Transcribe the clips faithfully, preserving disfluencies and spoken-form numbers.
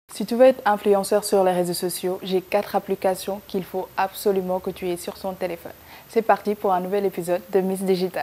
Si tu veux être influenceur sur les réseaux sociaux, j'ai quatre applications qu'il faut absolument que tu aies sur ton téléphone. C'est parti pour un nouvel épisode de Miss Digital.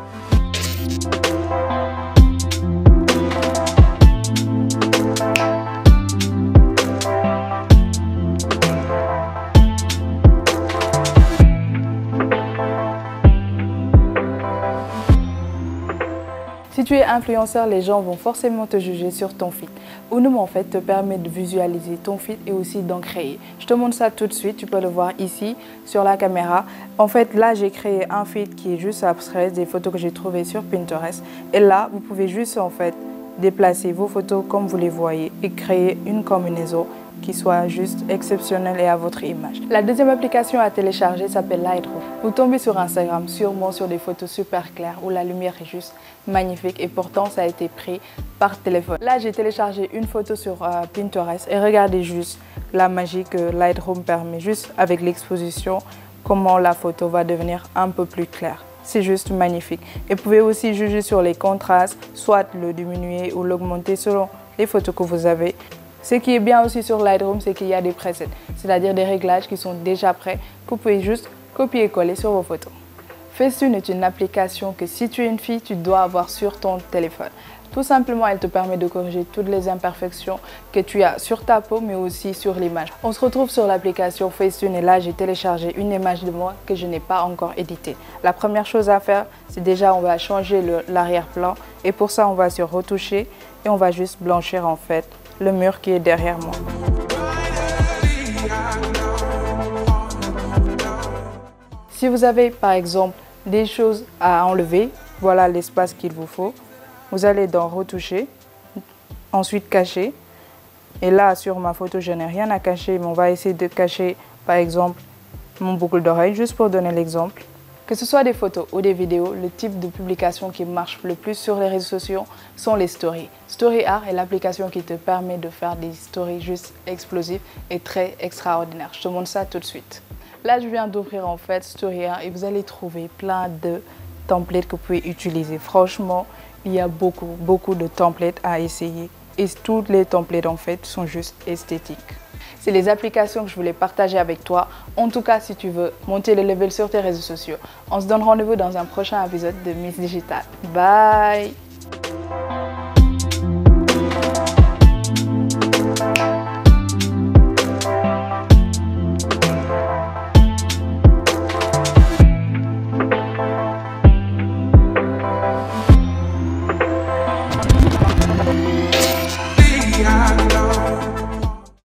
Si tu es influenceur, les gens vont forcément te juger sur ton feed. Unum en fait te permet de visualiser ton feed et aussi d'en créer. Je te montre ça tout de suite, tu peux le voir ici sur la caméra. En fait là j'ai créé un feed qui est juste abstrait des photos que j'ai trouvées sur Pinterest. Et là vous pouvez juste en fait déplacer vos photos comme vous les voyez et créer une combinaison qui soit juste exceptionnelle et à votre image. La deuxième application à télécharger s'appelle Lightroom. Vous tombez sur Instagram sûrement sur des photos super claires où la lumière est juste magnifique et pourtant ça a été pris par téléphone. Là j'ai téléchargé une photo sur euh, Pinterest et regardez juste la magie que Lightroom permet juste avec l'exposition, comment la photo va devenir un peu plus claire. C'est juste magnifique. Et vous pouvez aussi juger sur les contrastes, soit le diminuer ou l'augmenter selon les photos que vous avez. Ce qui est bien aussi sur Lightroom, c'est qu'il y a des presets, c'est-à-dire des réglages qui sont déjà prêts, que vous pouvez juste copier-coller sur vos photos. Facetune est une application que si tu es une fille, tu dois avoir sur ton téléphone. Tout simplement, elle te permet de corriger toutes les imperfections que tu as sur ta peau, mais aussi sur l'image. On se retrouve sur l'application Facetune et là, j'ai téléchargé une image de moi que je n'ai pas encore éditée. La première chose à faire, c'est déjà, on va changer l'arrière-plan et pour ça, on va sur retoucher et on va juste blanchir en fait le mur qui est derrière moi. Si vous avez par exemple des choses à enlever, voilà l'espace qu'il vous faut. Vous allez dans retoucher, ensuite cacher. Et là sur ma photo je n'ai rien à cacher, mais on va essayer de cacher par exemple mon boucle d'oreille, juste pour donner l'exemple. Que ce soit des photos ou des vidéos, le type de publication qui marche le plus sur les réseaux sociaux sont les stories. StoryArt est l'application qui te permet de faire des stories juste explosives et très extraordinaires. Je te montre ça tout de suite. Là, je viens d'ouvrir en fait StoryArt et vous allez trouver plein de templates que vous pouvez utiliser. Franchement, il y a beaucoup, beaucoup de templates à essayer. Et toutes les templates en fait sont juste esthétiques. C'est les applications que je voulais partager avec toi. En tout cas, si tu veux monter le level sur tes réseaux sociaux, on se donne rendez-vous dans un prochain épisode de Miss Digital. Bye!